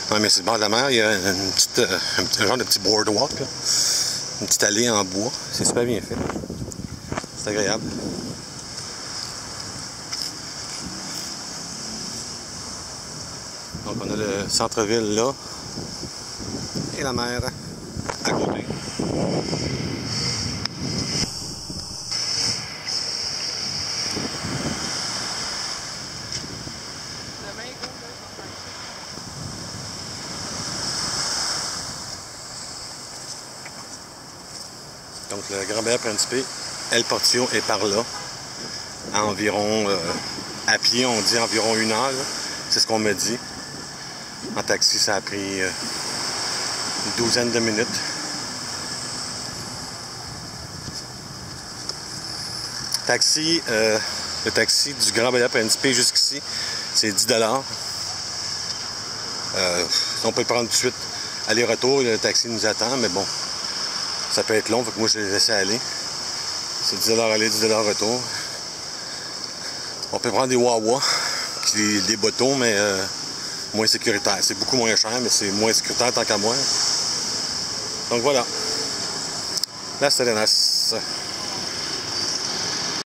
Ouais, mais sur le bord de la mer, il y a un genre de petit boardwalk, là. Une petite allée en bois. C'est super bien fait. C'est agréable. Donc on a le centre-ville là et la mer à côté. Donc le Grand Bayard Principe, El Portillo est par là, à environ, à pied on dit environ 1 heure, c'est ce qu'on me dit. En taxi ça a pris une douzaine de minutes. Taxi, le taxi du Grand Bayard Principe jusqu'ici, c'est 10 $. On peut le prendre tout de suite. Aller-retour, le taxi nous attend, mais bon, ça peut être long, fait que moi je l'ai laissé aller. C'est 10 $ aller, 10 $ retour. On peut prendre des Wawa, des bateaux, mais moins sécuritaire. C'est beaucoup moins cher, mais c'est moins sécuritaire tant qu'à moi. Donc voilà. Las Serenas.